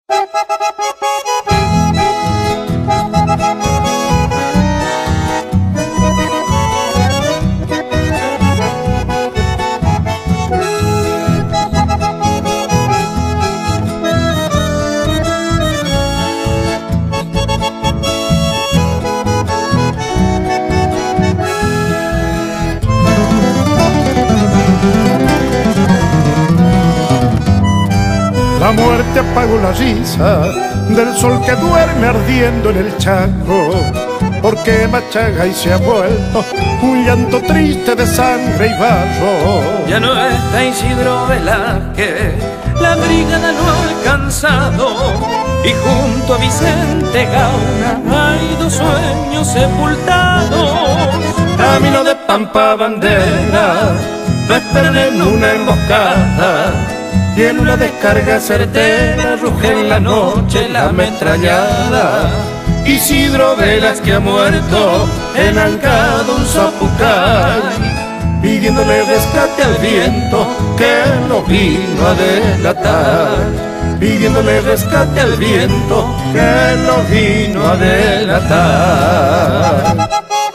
La muerte apagó la risa del sol que duerme ardiendo en el Chaco, porque Machaga y se ha vuelto un llanto triste de sangre y barro. Ya no está Isidro Velázquez, la brigada no ha alcanzado, y junto a Vicente Gauna hay dos sueños sepultados. Camino de Pampa Bandera, lo esperan en una emboscada, y en una descarga certera ruge en la noche la ametrallada. Isidro Velázquez ha muerto en Ancado, un zapucay, pidiéndole rescate al viento que lo vino a delatar. Pidiéndole rescate al viento que lo vino a delatar.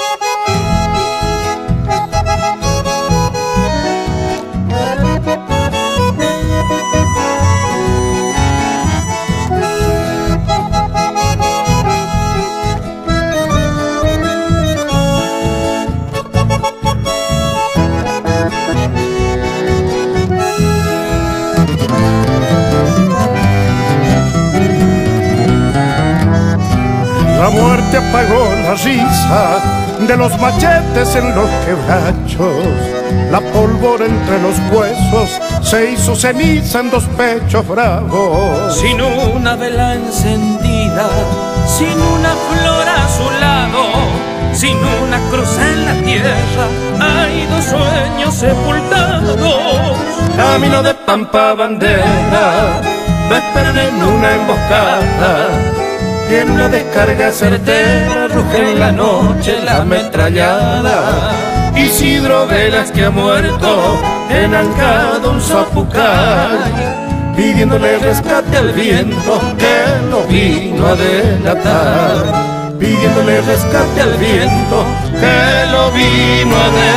La muerte apagó la risa de los machetes en los quebrachos. La pólvora entre los huesos se hizo ceniza en dos pechos bravos. Sin una vela encendida, sin una flor a su lado, sin una cruz en la tierra, hay dos sueños sepultados. Camino de Pampa Bandera, lo esperan en una emboscada, y en una descarga certera ruge en la noche la ametrallada. Isidro Velázquez ha muerto en Ancado, un zapucay, pidiéndole rescate al viento que lo vino a delatar. Pidiéndole rescate al viento que lo vino a delatar.